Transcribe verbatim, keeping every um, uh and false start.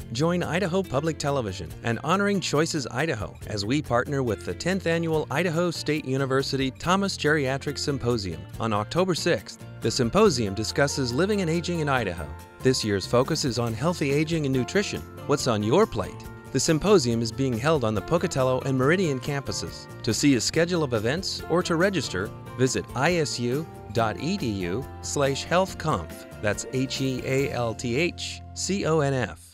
Join Idaho Public Television and Honoring Choices Idaho as we partner with the tenth Annual Idaho State University Thomas Geriatric Symposium on October sixth. The symposium discusses living and aging in Idaho. This year's focus is on healthy aging and nutrition. What's on your plate? The symposium is being held on the Pocatello and Meridian campuses. To see a schedule of events or to register, visit isu dot e d u slash health conf. That's H E A L T H C O N F.